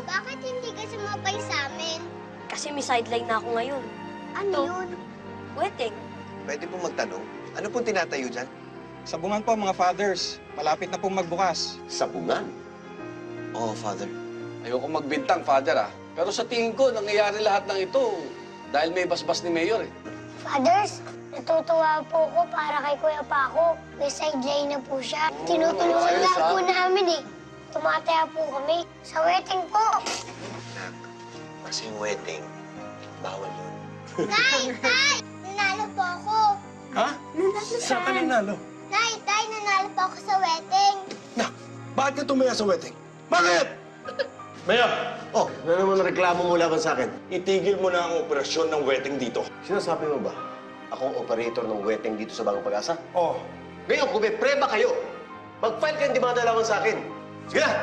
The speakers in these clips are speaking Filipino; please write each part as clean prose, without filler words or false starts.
Bakit hindi ka sumabay sa amin? Kasi may sideline na ako ngayon. Ano yun? Wedding. Pwede pong magtanong, ano pong tinatayo dyan? Sabungan po, mga fathers. Malapit na pong magbukas. Sabungan? Oo, Father. Ayoko magbintang, Father, ah. Pero sa tingin ko, nangyayari lahat ng ito dahil may basbas ni Mayor, eh. Fathers, natutuwa po ko para kay Kuya Paco. May sideline na po siya. Tinutulungan ayos, lang ah. po namin eh. Tumataya po kami sa wedding po. Nak, kasi yung wedding, bawal yun. Tay! Tay! Nanalo po ako. Ha? Saan ka nanalo? Tay, nanalo po ako sa wedding. Nak, bakit ka tumaya sa wedding? Bakit? Mayor! Oh, ano naman ang reklamo mo laban sa akin? Itigil mo na ang operasyon ng wedding dito. Sinasabi mo ba? Ako ang operator ng wedding dito sa Bagong Pag-asa? Oo. Ngayon, kung may preba kayo, mag-file kayong demanda laban sa akin. Sige na!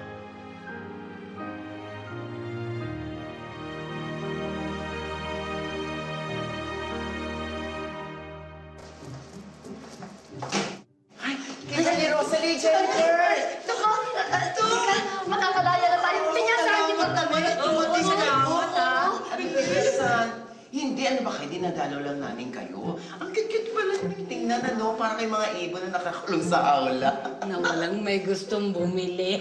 Kita ni Rosalie, Jennifer! Naku! Makakalaya na tayo. Pinyasahan niyo ba kami? Buti sa gamot, ha? Bilisan. Hindi, ano ba kayo? Dinadalaw lang namin kayo. Ang cute pala yung tingnan, ano? Parang may mga ibon na nakakulong sa aula. Na walang may gustong bumili.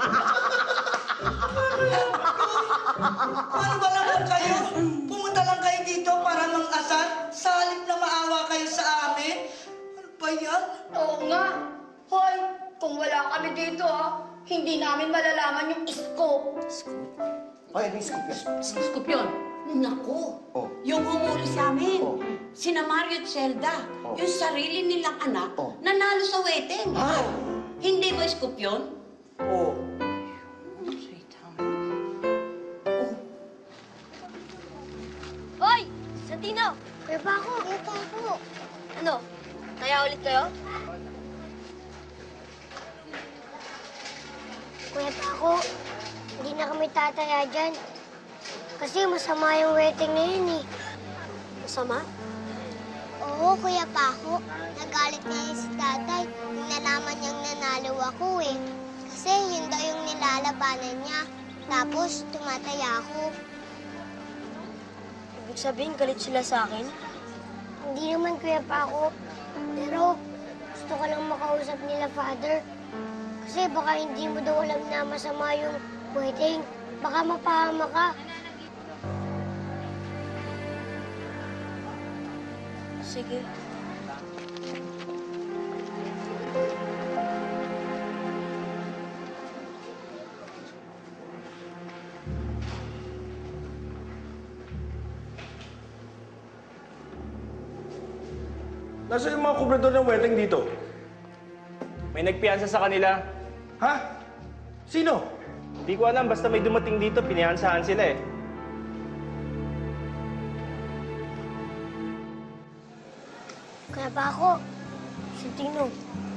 Paano ba naman kayo? Pumunta lang kayo dito para mang-asar? Sa halip na maawa kayo sa amin? Ano ba yan? Oo nga. Hoy, kung wala kami dito, hindi namin malalaman yung scoop. Ay, ano yung scoop yan? Scoop yun? Naku, Oh. yung humuli sa amin. Oh. Sina Mario at Zelda, Oh. yung sarili nilang anak, Oh. nanalo sa wedding. Ah. Hindi ba scoop yun? Oo. Hoy! Santino! Kuya Paco, Kuya Paco. Ano? Kaya ulit kayo? Kuya Paco, hindi na kami tataya dyan. Kasi masama yung wedding na yun eh. Masama? Oo, Kuya Paco. Nagalit niya si tatay nung nalaman niyang nanalo ako eh. Kasi yun daw yung nilalabanan niya. Tapos tumataya ako. Ibig sabihin, galit sila sa akin? Hindi naman, Kuya Paco. Pero gusto ko lang makausap nila, Father. Kasi baka hindi mo daw alam na masama yung wedding. Baka mapahama ka. Sige. Nasaan yung mga kubrador ng wedding dito? May nagpiyansa sa kanila. Ha? Sino? Hindi ko alam, basta may dumating dito, piniyansahan sila eh. Kuya Paco, Santino.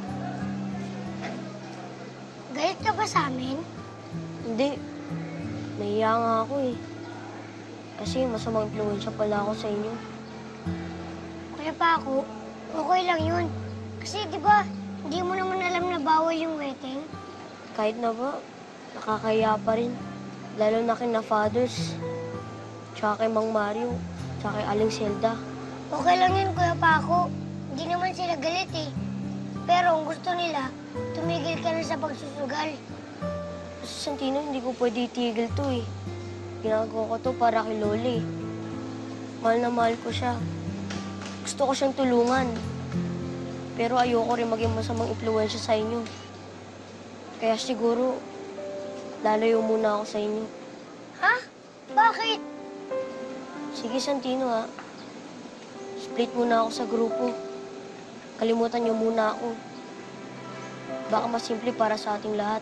Galit ka ba sa amin? Hindi. Nahiya nga ako eh. Kasi masamang influensya pala ako sa inyo. Kuya Paco, okay lang yun. Kasi di ba, hindi mo naman alam na bawal yung wedding? Kahit na ba, nakakaya pa rin. Lalo na kina Fathers, tsaka kay Mang Mario, tsaka kay Aling Zelda. Okay lang yun, Kuya Paco. Hindi naman sila galit eh. Pero kung gusto nila, tumigil ka na sa pagsusugal. Kasi Santino, hindi ko pwede itigil to eh. Ginagawa ko to para kay Loli. Mahal na mahal ko siya. Gusto ko siyang tulungan. Pero ayoko rin maging masamang impluwensya sa inyo. Kaya siguro, lalayo muna ako sa inyo. Ha? Bakit? Sige, Santino, ha. Split muna ako sa grupo. Kalimutan niyo muna ako. Baka mas simple para sa ating lahat.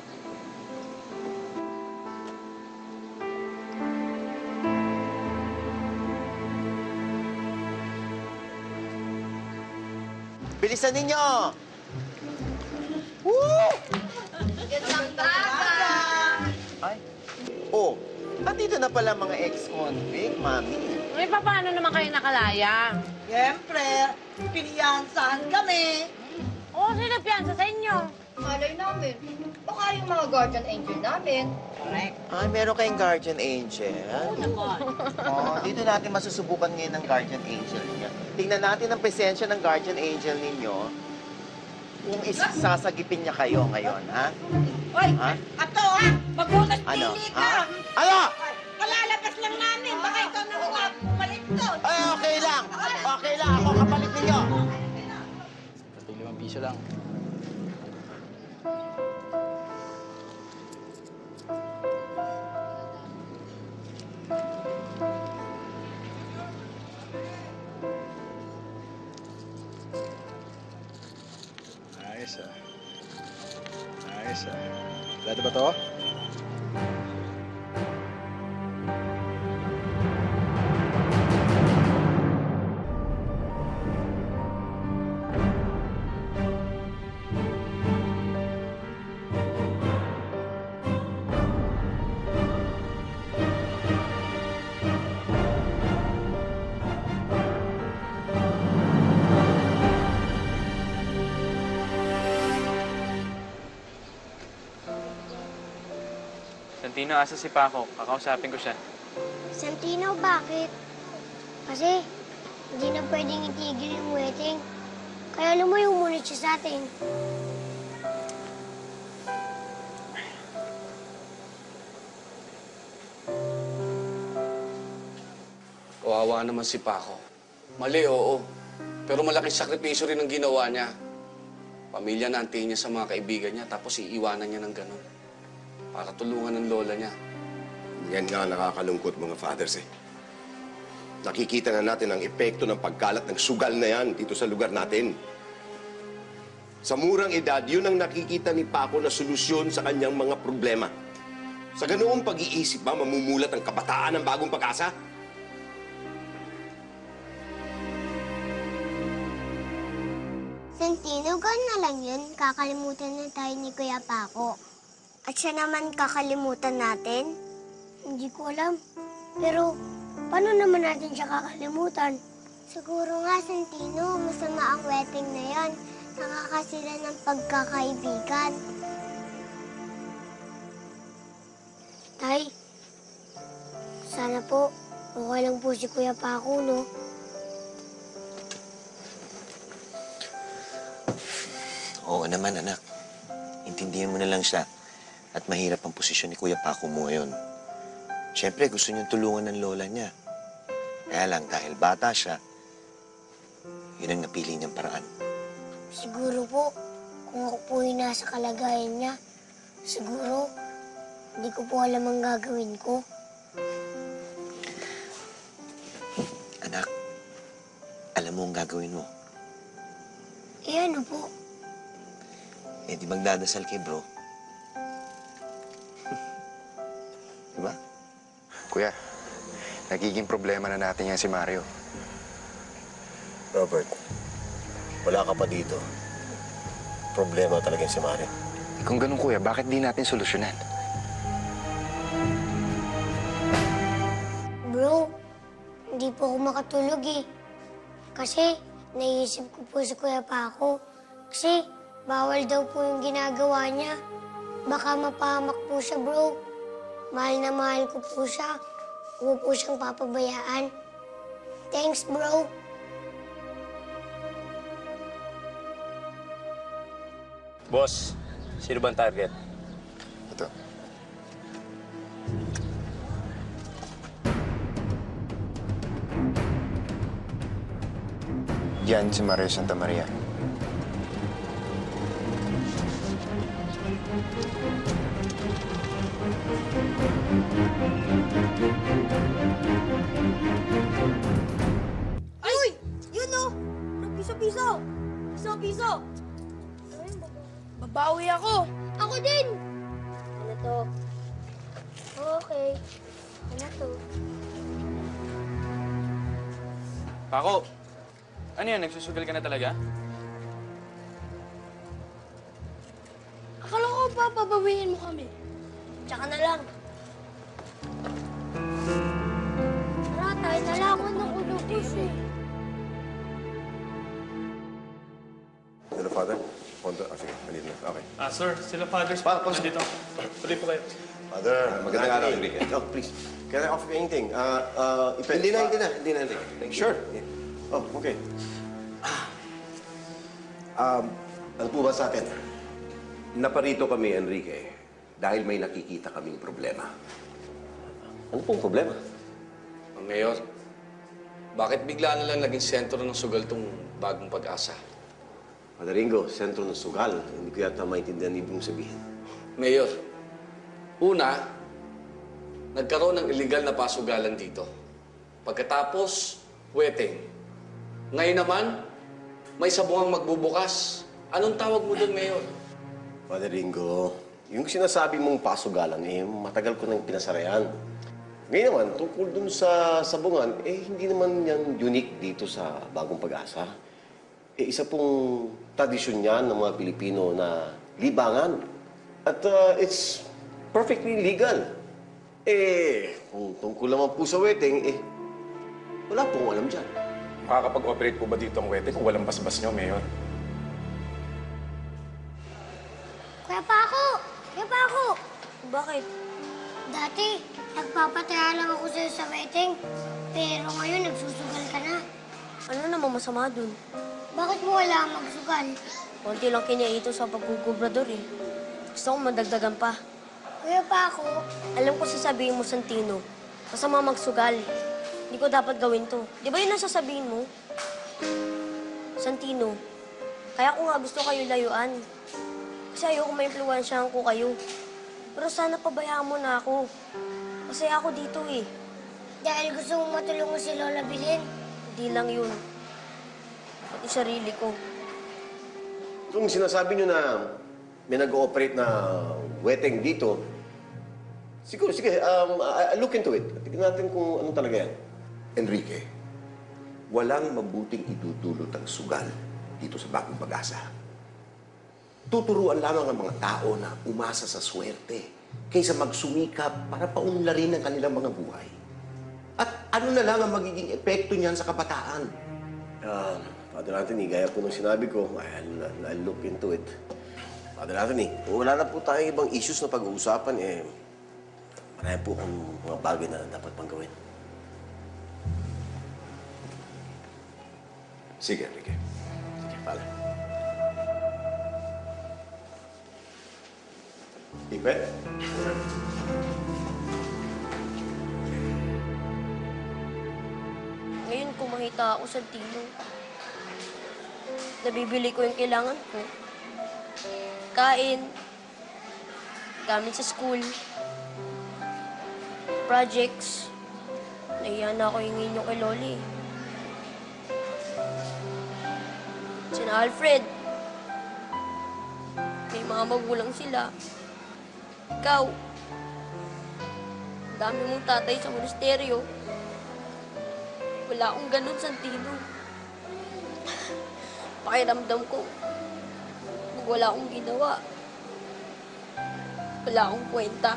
Bilisan ninyo! Gandang baga! Ay. Oh, nandito na pala mga ex-convict, Mami. Eh, paano naman kayo nakalaya? Siyempre, piniyansahan kami. Oo, sino nagpiyansa sa inyo? Malay namin. Baka yung mga guardian angel namin. Ay, meron kayong guardian angel? Oo, dito natin masusubukan ngayon ng guardian angel niya. Tingnan natin ang presensya ng guardian angel ninyo. Kung isasagipin niya kayo ngayon, ha? Hoy, Ha? ato ha! Magulat Ano? pili Ha? ka! Ano? Palalabas lang namin! Baka ikaw na umalit doon! Ay, okay lang. Okay lang. Ako kapalit ninyo. Pati 5 piso lang. Ayos ah. Ayos ah. Lado ba to? Santino, asa si Paco? Kakausapin ko siya. Santino, bakit? Kasi hindi na pwedeng itigil yung wedding. Kaya lumayo muna siya sa atin. Kawawa naman si Paco. Mali, oo. Pero malaking sakripisyo rin ang ginawa niya. Pamilya na ang tingin niya sa mga kaibigan niya, tapos iiwanan niya ng ganun. Para tulungan ng lola niya. Yan nga ang nakakalungkot, mga fathers, eh. Nakikita na natin ang epekto ng pagkalat ng sugal na yan dito sa lugar natin. Sa murang edad, yun ang nakikita ni Paco na solusyon sa kanyang mga problema. Sa ganoong pag-iisip ba, mamumulat ang kabataan ng bagong pag-asa? Santino, gano'n na lang yun. Kakalimutan na tayo ni Kuya Paco. At siya naman kakalimutan natin? Hindi ko alam. Pero, paano naman natin siya kakalimutan? Siguro nga, Santino, masama ang wedding na yan. Nakakasira ng pagkakaibigan. Tay, sana po, okay lang po si Kuya Paco, no? Oo naman, anak. Intindihan mo na lang siya. At mahirap ang posisyon ni Kuya Paco mo ngayon. Siyempre, gusto niyang tulungan ng lola niya. Kaya lang, dahil bata siya, yun ang napili niyang paraan. Siguro po, kung ako po yung nasa kalagayan niya, siguro, hindi ko po alam ang gagawin ko. Anak, alam mo ang gagawin mo. Eh ano po? Eh, di magdadasal kay bro. Diba? Kuya, nagiging problema na natin yan si Mario. Robert, wala ka pa dito. Problema talaga si Mario. Kung ganun, kuya, bakit di natin solusyonan? Bro, hindi po ako makatulog eh. Kasi, naisip ko po si Kuya Paco. Kasi, bawal daw po yung ginagawa niya. Baka mapahamak po siya, bro. Mahal na mahal ko po siya. Huwag po siyang papabayaan. Thanks, bro. Boss, sino bang target? Ito. Yan si Mario Santa Maria. Ay! Yun o! Piso-piso! Piso-piso! Babawi ako. Ako din! Ano to? Okay. Ano to? Paco, ano yan? Nagsusugal ka na talaga? Akala ko ba pabawiin mo kami? Tsaka na lang. Tara, tayo na lang. Ano ko eh. Hello, Father. Konto. Sige, nandito na. Okay. Sir, sila fathers Pa- pa- nandito. Tuloy po kayo. Father, magandang araw, Enrique. Oh, please. Can I offer you anything? Hindi na, Enrique. Sure. Oh, okay. Ano po ba sa atin? Naparito kami, Enrique, dahil may nakikita kaming problema. Ano pong problema? Mayor, bakit bigla na lang naging sentro ng sugal tong bagong pag-asa? Father Ringo, sentro ng sugal. Hindi ko yata maintindihan ibig mong sabihin. Mayor, una, nagkaroon ng illegal na pasugalan dito. Pagkatapos, weteng. Ngayon naman, may sabungang magbubukas. Anong tawag mo doon, Mayor? Father Ringo, yung sinasabi mong pasugalan, matagal ko nang pinasarayan. Ngayon naman, tungkol dun sa sabungan, hindi naman yan unique dito sa Bagong Pag-asa. Isa pong tradisyon yan ng mga Pilipino na libangan. At it's perfectly legal. Kung tungkol naman po sa wedding, wala pong alam dyan. Makakapag-operate po ba dito ang wedding kung walang basbas nyo, Mayor? Kuya Paco! Kuya Paco! Bakit? Dati, nagpapataya lang ako sa'yo sa wedding. Pero ngayon, nagsusugal ka na. Ano namang masama dun? Bakit mo wala magsugal? Konti lang kinaito sa pagkukubrador eh. Gusto kong madagdagan pa. Kuya Paco, Alam ko sasabihin mo, Santino. Masama magsugal. Hindi ko dapat gawin to. Di ba yun ang sasabihin mo? Santino, kaya ko nga gusto kayo layuan. Kasi ayoko ma-impluwensyahan ko kayo. Pero sana pabayaan mo na ako. Kasi ako dito eh. dahil gusto mong matulungan si Lola Bilin. Hindi lang yun. Pati sarili ko. Kung sinasabi nyo na may nag-ooperate na wedding dito, siguro, sige, I'll look into it. Tignan natin kung anong talaga yan. Enrique, walang mabuting idudulot ang sugal dito sa Bagong Pag-asa. Tuturuan lamang ang mga tao na umasa sa swerte kaysa magsumikap para paunlarin ang kanilang mga buhay. At ano na lang ang magiging epekto niyan sa kabataan? Father Anthony, gaya po nung sinabi ko, I'll look into it. Father Anthony, kung wala na po tayong ibang issues na pag-uusapan, marami po kung mga bagay na dapat pang gawin. Sige, Enrique. Sige, Father. Ipet? Ngayon kung makita ako sa Tino, nabibili ko yung kailangan ko. Kain, gamit sa school, projects. Nahiya na ako hingin yung kay Loli. Sina Alfred, may mga magulang sila. Ikaw, ang dami mong tatay sa monasteryo. Wala akong ganun, Santino. Pakiramdam ko, pag wala akong ginawa, wala akong kwenta.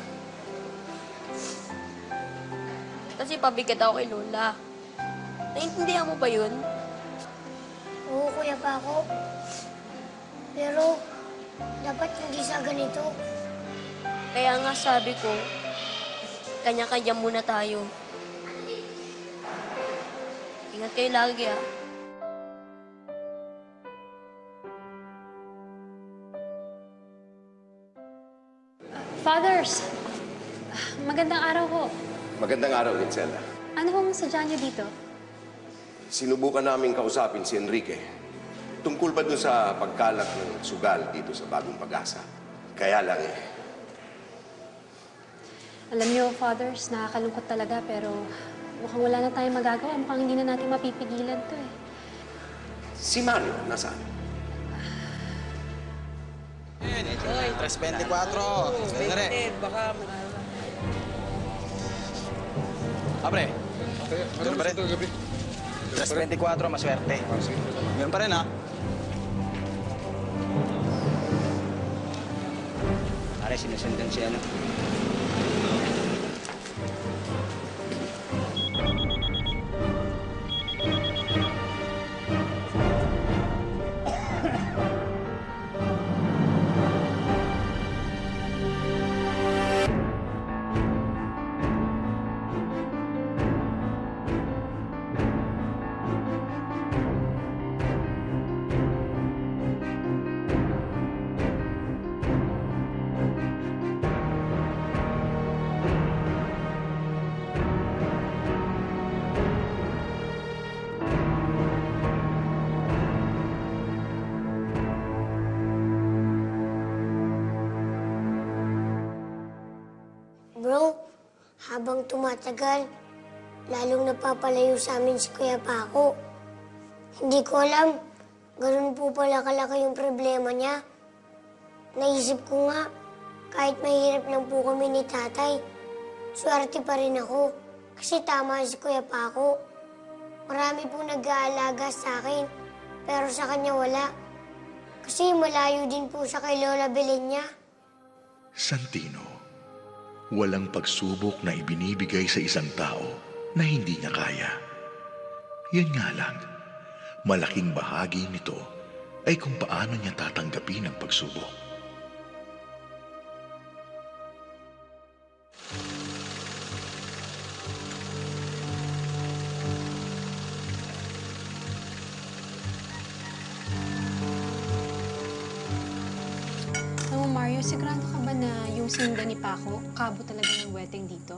Kasi pabigat ako kay Lola. Naintindihan mo ba yun? Oo, Kuya Paco. Pero, dapat hindi sa ganito. Kaya nga sabi ko, kanya-kanya muna tayo. Ingat kayo lagi, ah. Fathers, magandang araw ho. Magandang araw, Vincela. Ano hong sadya niyo dito? Sinubukan namin kausapin si Enrique tungkol ba dun sa pagkalat ng sugal dito sa Bagong Pag-asa. Kaya lang Alam niyo, Fathers, nakakalungkot talaga pero mukhang wala na tayong magagawa. Mukhang hindi na natin mapipigilan to eh. Si Mario, nasaan? 324. Baka... Abre. Meron pa rin. 324, maswerte. Meron pa rin, ha? Pare, sinusundan siya, ano? habang tumatagal, lalong napapalayo sa amin si Kuya Paco. Hindi ko alam, ganun po pala kalaki yung problema niya. Naisip ko nga, kahit mahirap lang po kami ni tatay, swerte pa rin ako. Kasi tama si Kuya Paco. Marami po nag-aalaga sa akin, pero sa kanya wala. Kasi malayo din po siya kay Lola Belenya. Santino, walang pagsubok na ibinibigay sa isang tao na hindi niya kaya. Yan nga lang, malaking bahagi nito ay kung paano niya tatanggapin ang pagsubok. Alam mo, Mario, sigurado ka ba na yung sinda ni Paco, kabo talaga ng wedding dito?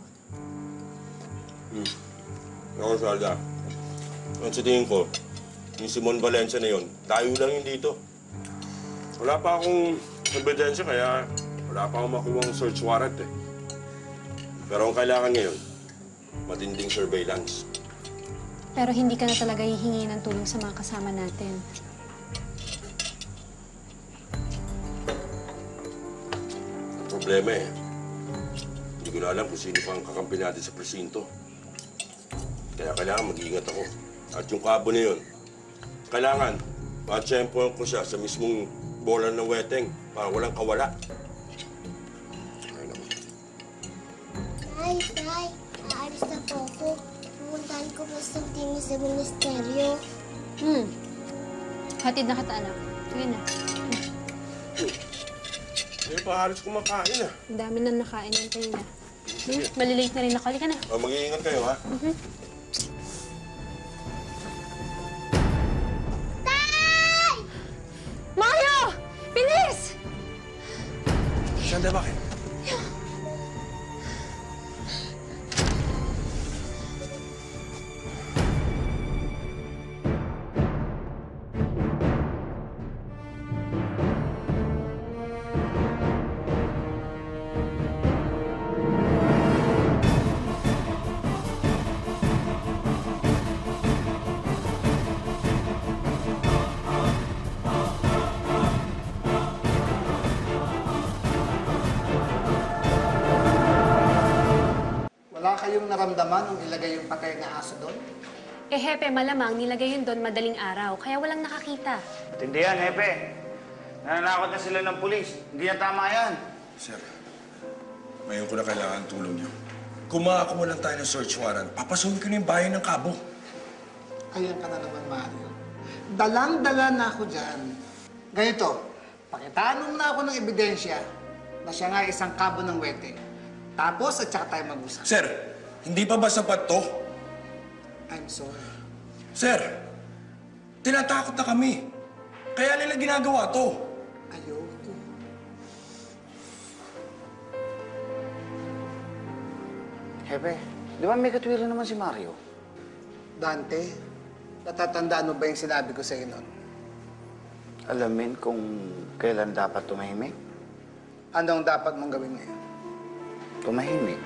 Ako, Salda. Ang sa tingin ko, yung Simon Valencia na yun, tayo lang yun dito. Wala pa akong ebidensya, kaya wala pa akong makuwang search warrant eh. Pero ang kailangan ngayon, matinding surveillance. Pero hindi ka na talaga hihingi ng tulong sa mga kasama natin. Problema eh. Hindi ko na alam kung sino pa ang kakampi natin sa presinto. Kaya kailangan mag-iingat ako. At yung kabo na yun, kailangan matsyempohan ko siya sa mismong bola ng weteng para walang kawala. Tay, aalis na po ako. Pupuntahan ko po sa tingin sa ministeryo. Hatid na kita, anak. Sige na. Hindi pa halos kumakain ah. Ang dami na nakain yan kayo na. Malilate na rin ako. Halika na. Mag-iingat kayo ha. Mario! Bilis! Sanda, bakit? Wala kayong naramdaman nung ilagay yung patay na aso doon? Eh, Hepe, malamang nilagay yun doon madaling araw, kaya walang nakakita. Tindihan, Hepe. Nananakot na sila ng pulis. Hindi na tama yan. Sir, ngayon ko na kailangan ng tulong niyo. Kung makakuha lang tayo ng search warrant, papasukin ko na yung bayan ng Cabo. Ayan ka na naman, Mario. Dalang-dala na ako dyan. Ganito, pakitanong na ako ng ebidensya na siya nga isang kabo ng wete. Tapos, at saka tayo mag-usap. Sir, hindi pa ba sapat to? I'm sorry. Sir, tinatakot na kami. Kaya nila ginagawa to. Ayoko. Hepe, di ba may katwiran naman si Mario? Dante, natatandaan mo ba yung sinabi ko sa'yo noon? Alamin kung kailan dapat tumahimik? Ano ang dapat mong gawin ngayon? Tumahimik.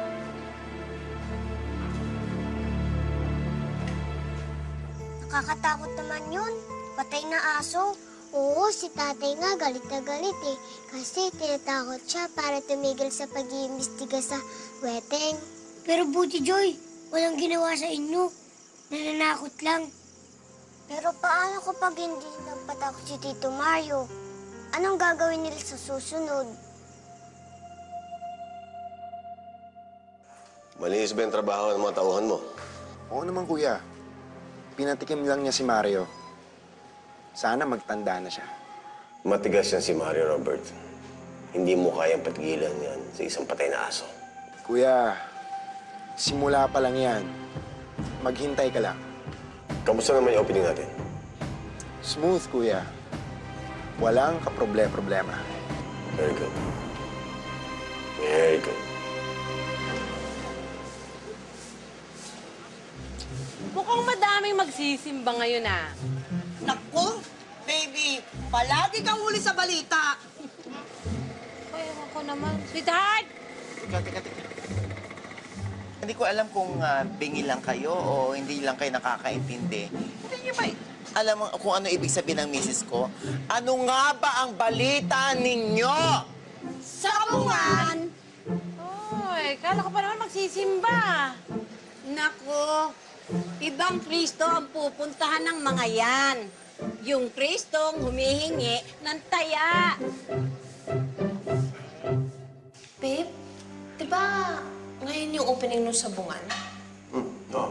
Nakakatakot naman yun. Patay na aso. Oo, si tatay nga galit na galit eh. Kasi tinatakot siya para tumigil sa pag-iimbestiga sa weteng. Pero buti, Joy, walang ginawa sa inyo. Nananakot lang. Pero paano kapag hindi nagpatakot si Tito Mario? Anong gagawin nila sa susunod? Malinis ba yung trabaho ng mga tauhan mo? Oo naman, kuya. Pinatikim lang niya si Mario. Sana magtanda na siya. Matigas yan si Mario, Robert. Hindi mo kayang patigilan yan sa isang patay na aso. Kuya, simula pa lang yan. Maghintay ka lang. Kamusta naman yung opening natin? Smooth, kuya. Walang kaproblema. Very good. Very good. Mukhang madaming magsisimba ngayon ah. Naku, baby, palagi kang huli sa balita. Ay, ewan ko naman. Sweetheart! Teka. Hindi ko alam kung bingi lang kayo o hindi lang kayo nakakaintindi. Hindi niyo ba alam mo kung ano ibig sabihin ng misis ko? Ano nga ba ang balita ninyo? Sabungan! Oy, kala ko pa naman magsisimba. Nako, ibang Kristo ang pupuntahan ng mga yan. Yung Kristong humihingi ng taya. Babe, di ba ngayon yung opening ng sabungan? Oo.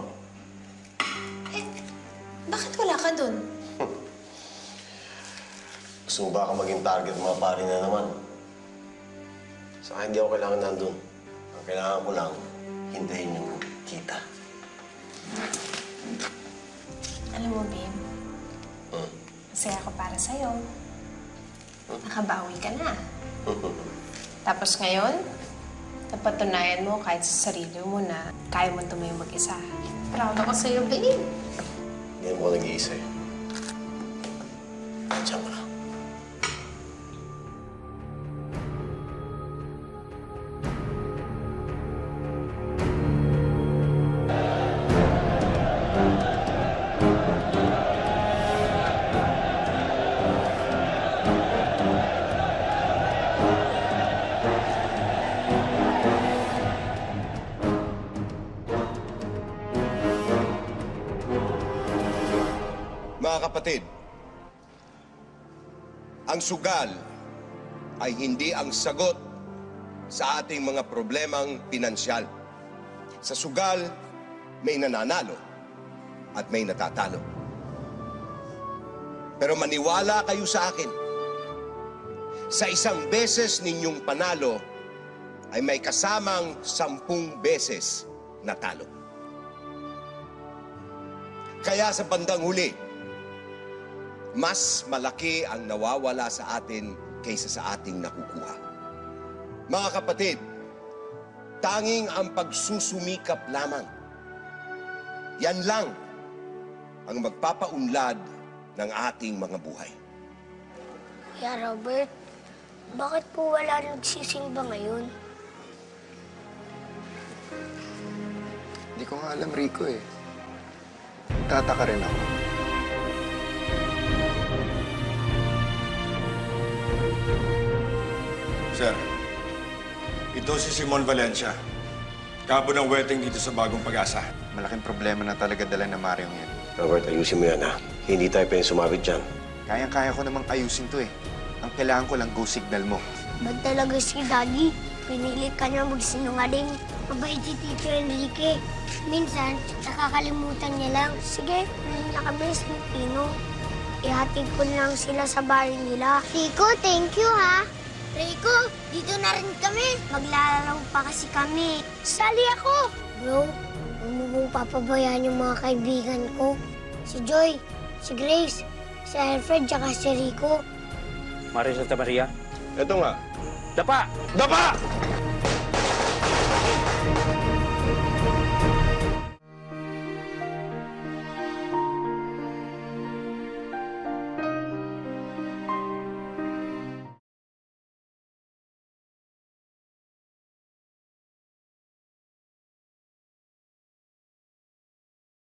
Bakit wala ka dun? Gusto mo ba ako maging target ng mga pari na naman? Sa akin, hindi ako kailangan nandun. Ang kailangan ko lang, hintayin yung kita. Alam mo, babe, masaya ako para sa'yo. Nakabawi ka na. Tapos ngayon, napatunayan mo kahit sa sarili mo na kaya mo tumayo mag-isa. Proud ako sa'yo, babe. Hindi mo ko nag-iisa eh. Diyan ka. Mga kapatid, ang sugal ay hindi ang sagot sa ating mga problemang pinansyal. Sa sugal, may nananalo at may natatalo. Pero maniwala kayo sa akin, sa isang beses ninyong panalo ay may kasamang 10 beses natalo. Kaya sa bandang huli, mas malaki ang nawawala sa atin kaysa sa ating nakukuha. Mga kapatid, tanging ang pagsusumikap lamang. Yan lang ang magpapaunlad ng ating mga buhay. Kuya Robert, bakit po wala nagsisimba ngayon? Hindi ko nga alam, Rico eh. Tataka rin ako. Sir, ito si Simon Valencia. Kabo ng wedding dito sa Bagong Pag-asa. Malaking problema na talaga dala na Mariong yan. Robert, ayusin mo yan ha. Hindi tayo pwedeng sumabit dyan. Kayang-kaya ko namang ayusin to eh. Ang kailangan ko lang go signal mo. Ba't talaga si Daddy? Pinilit ka niya magsinungaling. Mabait si Tito Enrique. Minsan, nakakalimutan niya lang. Sige, kunin niya kami sa Pino. Ihatid ko lang sila sa bahay nila. Rico, thank you ha. Rico, dito na rin kami. Maglalaro pa kasi kami. Sali ako! Bro, huwag mo pong papabayaan yung mga kaibigan ko. Si Joy, si Grace, si Alfred, tsaka si Rico. Marisa Maria? Ito nga. Dapa! Dapa!